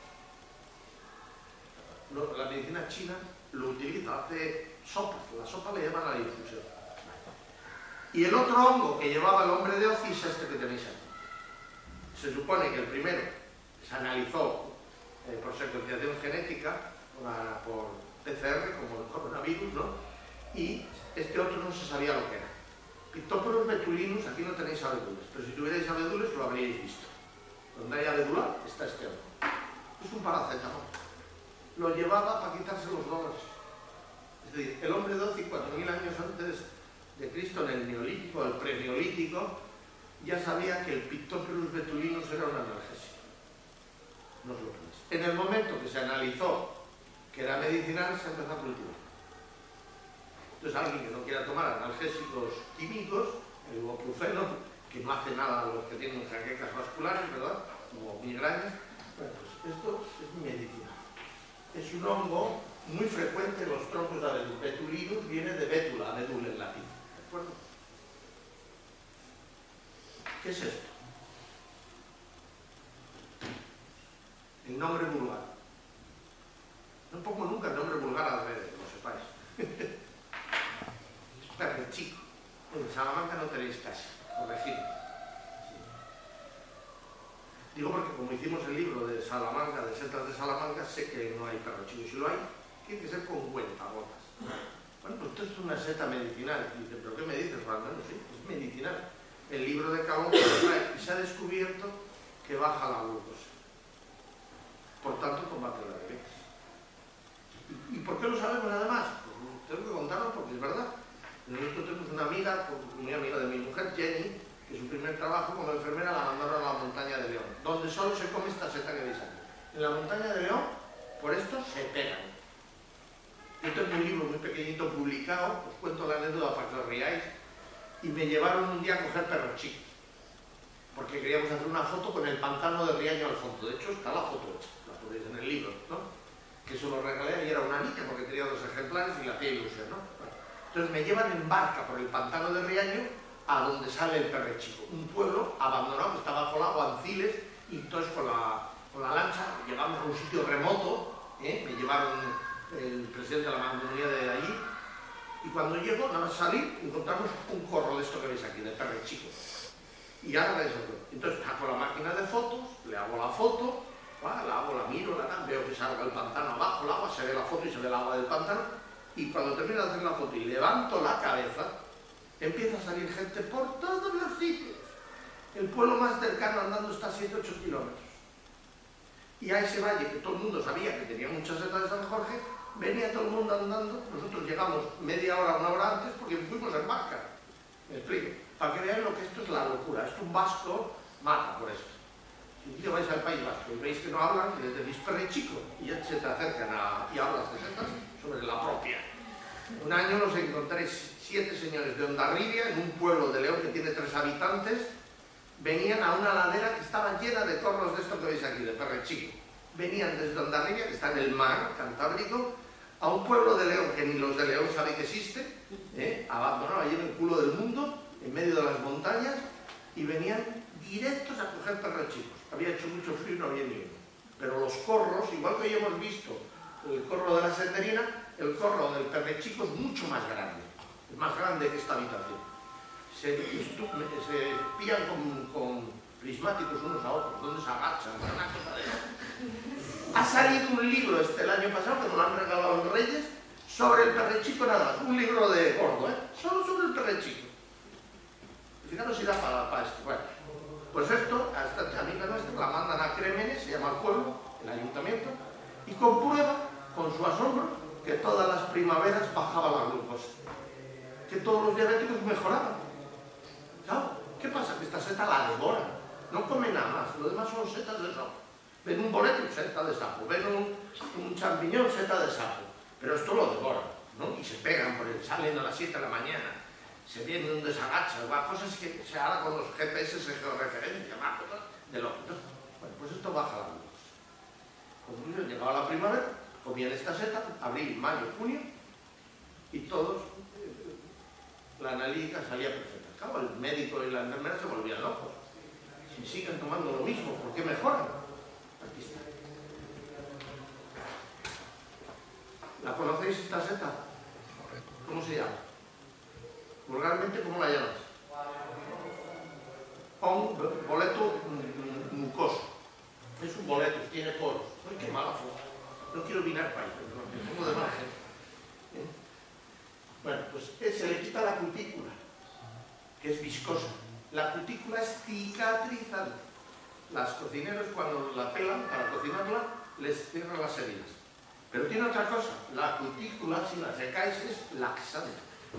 S1: Lo- La medicina china lo utiliza, hace sopas, la sopa le llaman la difusión. Y el otro hongo que llevaba el hombre de Oz es este que tenéis aquí. Se supone que el primero se analizó eh, por secuenciación genética, por, por P C R, como el coronavirus, ¿no? Y este otro no se sabía lo que era. Pictophoros betulinus, aquí no tenéis abedules, pero si tuvierais abedules lo habríais visto. Donde hay abedula está este hongo. Es un paracetamol. Lo llevaba para quitarse los dolores. Es decir, el hombre de Oz, cuatro mil años antes de Cristo, en el Neolítico, el Preneolítico, ya sabía que el Pictophoros betulinus era un analgésico. No os lo creéis. En el momento que se analizó que era medicinal, se empezó a cultivar. Entonces, alguien que no quiera tomar analgésicos químicos, el ibuprofeno, que no hace nada a los que tienen jaquecas vasculares, ¿verdad? Como migrañas, bueno, pues esto es medicina. Es un hongo muy frecuente en los troncos de abedul. Betulinus viene de bétula, abedul en latín. ¿De acuerdo? ¿Qué es esto? El nombre vulgar. No pongo nunca el nombre vulgar al revés, que lo sepáis. Es perrechico. En Salamanca no tenéis casi, corregidme. Digo porque como hicimos el libro de Salamanca, de setas de Salamanca, sé que no hay perro chico. Si lo hay, tiene que ser con cuentagotas. Bueno, pues esto es una seta medicinal. Y dice, ¿pero qué me dices, Randall? Sí, es medicinal. El libro de Cabón y se ha descubierto que baja la glucosa. Por tanto, combate la diabetes. ¿Y por qué lo sabemos además? Pues tengo que contarlo porque es verdad. Nosotros tenemos una amiga, muy amiga de mi mujer, Jenny, que su primer trabajo como enfermera la mandaron a la montaña de León, donde solo se come esta seta que veis aquí. En la montaña de León, por esto se pegan. Yo tengo un libro muy pequeñito publicado, os cuento la anécdota para que os riáis, y me llevaron un día a coger perros chicos, porque queríamos hacer una foto con el pantano de Riaño al fondo. De hecho, está la foto hecha, la podéis en el libro, ¿no? Que se lo regalé y era una niña, porque tenía dos ejemplares y le hacía ilusión, ¿no? Entonces me llevan en barca por el pantano de Riaño a donde sale el Perrechico, un pueblo abandonado que está bajo el agua, Anciles, y entonces con la, con la lancha llegamos a un sitio remoto, ¿eh? Me llevaron el presidente de la mancomunidad de allí, y cuando llego, nada más salir, encontramos un corro de esto que veis aquí, de Perrechico. Y ahora veis el corro. Entonces saco la máquina de fotos, le hago la foto, ¿va? la hago, la miro, la veo que salga el pantano abajo, el agua, se ve la foto y se ve el agua del pantano, y cuando termino de hacer la foto y levanto la cabeza, empieza a salir gente por todos los sitios. El pueblo más cercano andando está a siete a ocho kilómetros. Y a ese valle que todo el mundo sabía que tenía muchas setas de San Jorge, venía todo el mundo andando. Nosotros llegamos media hora, una hora antes porque fuimos en barca. Me explico. Para que vean lo que esto es la locura. Esto un vasco mata por esto. Si un día vais al País Vasco y veis que no hablan, les decís Perrechico y ya se te acercan a, y hablas de setas sobre la propia. Un año nos encontréis siete señores de Hondarribia, en un pueblo de León que tiene tres habitantes, venían a una ladera que estaba llena de corros de esto que veis aquí, de Perrechico. Venían desde Hondarribia, que está en el mar Cantábrico, a un pueblo de León que ni los de León saben que existe, ¿eh? abandonado allí en el culo del mundo, en medio de las montañas, y venían directos a coger perrechicos. Había hecho mucho frío y no había ni uno. Pero los corros, igual que hoy hemos visto el corro de la senderina, el corro del perrechico es mucho más grande. Es más grande que esta habitación. Se, se espían con, con prismáticos unos a otros, donde se agachan, una cosa de... Ha salido un libro este el año pasado, que nos lo han regalado los Reyes, sobre el perrechico nada más. Un libro de gordo, ¿eh? Solo sobre el perrechico. Fijaros si da para, para esto. Bueno, pues esto, a esta amiga nuestra la mandan a Crémenes, se llama el pueblo, el ayuntamiento, y comprueba, con su asombro, que todas las primaveras bajaba la glucosa. Que todos los diabéticos mejoraban. Claro, ¿qué pasa? Que esta seta la devoran. No come nada más, lo demás son setas de sapo. Ven un boleto, seta de sapo. Ven un, un champiñón, seta de sapo. Pero esto lo devoran, ¿no? Y se pegan por el, salen a las siete de la mañana. Se viene donde se agacha, va, cosas que se hará con los G P S se georreferencia, va, cosas de lo que... Bueno, pues esto baja la glucosa. Cuando llegaba la primavera, comían esta seta, abril, mayo, junio, y todos, eh, la analítica salía perfecta. Claro, el médico y la enfermera se volvían locos. Si siguen tomando lo mismo, ¿por qué mejoran? Aquí está. ¿La conocéis esta seta? ¿Cómo se llama? Vulgarmente, ¿cómo la llamas? Un boleto mucoso. Es un boleto, tiene poros. ¡Ay, qué mala foto! No quiero mirar para ahí, pero me pongo de margen. ¿Eh? Bueno, pues eh, se le quita la cutícula, que es viscosa. La cutícula es cicatrizante. Las cocineros, cuando la pelan para cocinarla, les cierran las heridas. Pero tiene otra cosa. La cutícula, si la secáis, es laxante.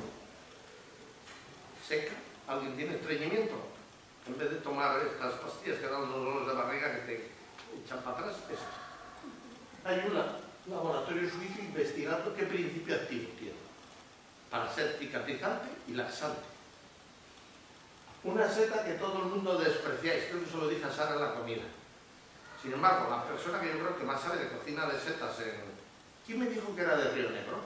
S1: Seca. ¿Alguien tiene estreñimiento? En vez de tomar estas pastillas que dan unos dolores de barriga que te echan para atrás, es. Hay un laboratorio suizo investigando qué principio activo tiene para ser cicatrizante y laxante. Una seta que todo el mundo despreciáis, creo que se lo dije a Sara en la comida. Sin embargo, la persona que yo creo que más sabe de cocina de setas en... ¿Quién me dijo que era de Río Negro?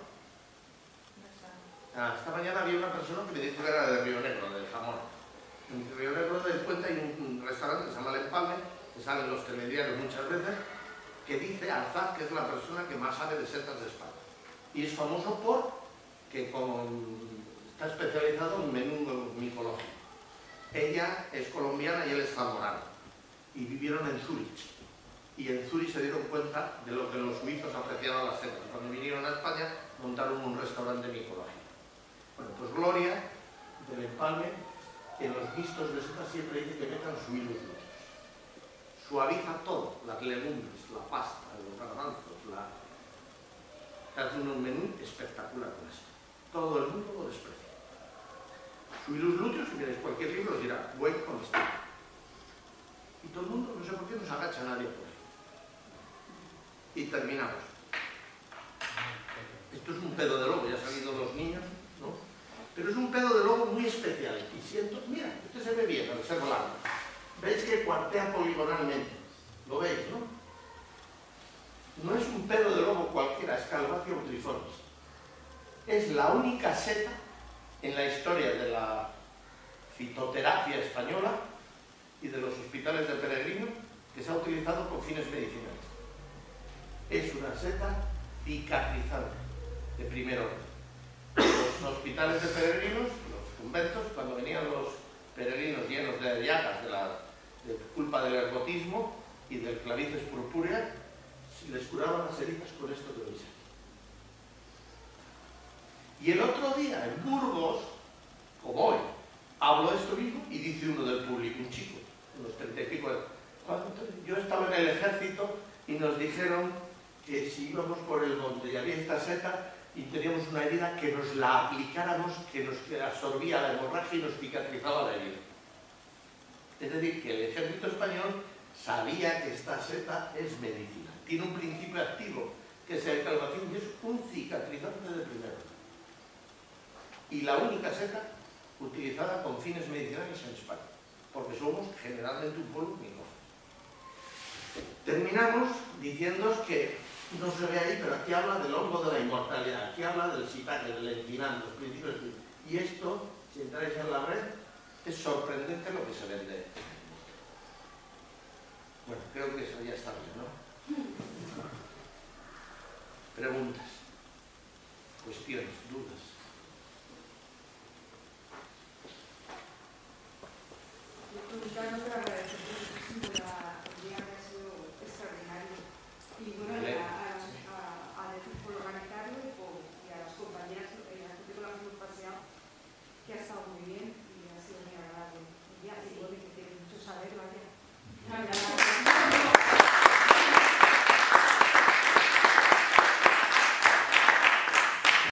S1: Ah, esta mañana había una persona que me dijo que era de Río Negro, del jamón. En Río Negro del Puente hay un restaurante que se llama El Empalme, que salen los telediarios muchas veces, que dice Arzaz que es la persona que más sabe de setas de España. Y es famoso por que con... está especializado en menú micológico. Ella es colombiana y él es zamorano. Y vivieron en Zúrich. Y en Zúrich se dieron cuenta de lo que los suizos apreciaban las setas. Cuando vinieron a España montaron un restaurante micológico. Bueno, pues Gloria, del Empalme, en los guisos de setas siempre dice que metan suilos lúteos. Suaviza todo, las legumbres, la pasta, los garbanzos, la... hace un menú espectacular con esto. Todo el mundo lo desprecia. Suilus lúteos, si miráis cualquier libro, os dirá buen comestible. Y todo el mundo, no sé por qué, no se agacha nadie por ahí. Y terminamos. Esto es un pedo de lobo, ya han salido los niños, ¿no? Pero es un pedo de lobo muy especial. Y siento, mira, este se ve bien, al ser blanco. ¿Veis que cuartea poligonalmente? ¿Lo veis, no? No es un pedo de lobo cualquiera, es Calvacio triformis. Es la única seta en la historia de la fitoterapia española y de los hospitales de peregrinos que se ha utilizado con fines medicinales. Es una seta cicatrizante de primer orden. Los hospitales de peregrinos, los conventos, cuando venían los peregrinos llenos de llagas de, la, de culpa del ergotismo y del clavices purpúrea, les curaban las heridas con esto que veis aquí. Y el otro día, en Burgos, como hoy, hablo esto mismo y dice uno del público, un chico, unos treinta y pico de... Yo estaba en el ejército y nos dijeron que si íbamos por el monte y había esta seta y teníamos una herida, que nos la aplicáramos, que nos absorbía la hemorragia y nos cicatrizaba la herida. Es decir, que el ejército español sabía que esta seta es medicina. Tiene un principio activo, que es el calvacín, y es un cicatrizante de primero. Y la única seta utilizada con fines medicinales en España, porque somos generalmente un pueblo mico. Terminamos diciéndoos que, no se ve ahí, pero aquí habla del hongo de la inmortalidad, aquí habla del shiitake, del enchinán, los principios. Y esto, si entráis en la red, es sorprendente lo que se vende. Bueno, creo que eso ya está bien, ¿no? Preguntas, cuestiones, dudas.